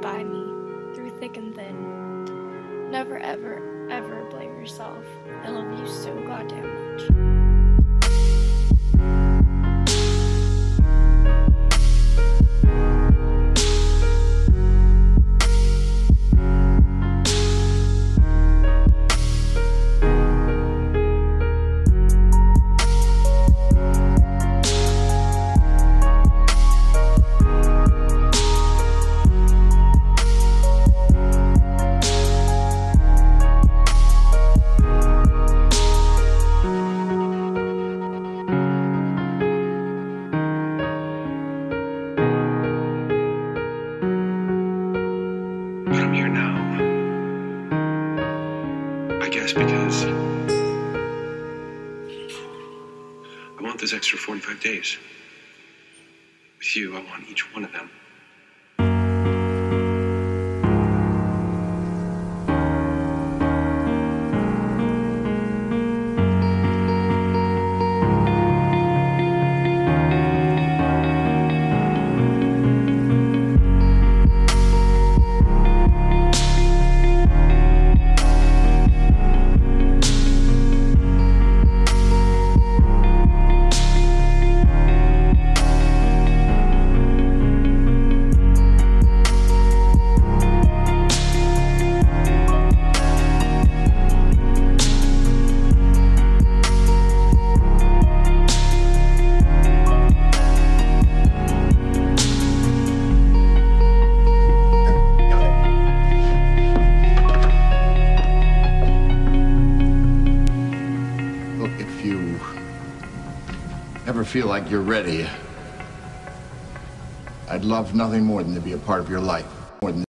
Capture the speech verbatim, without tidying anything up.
by me, through thick and thin. Never ever, ever blame yourself. I love you so goddamn much. But I'm here now. I guess because I want those extra forty-five days. With you, I want each one of them. If you ever feel like you're ready, I'd love nothing more than to be a part of your life. More than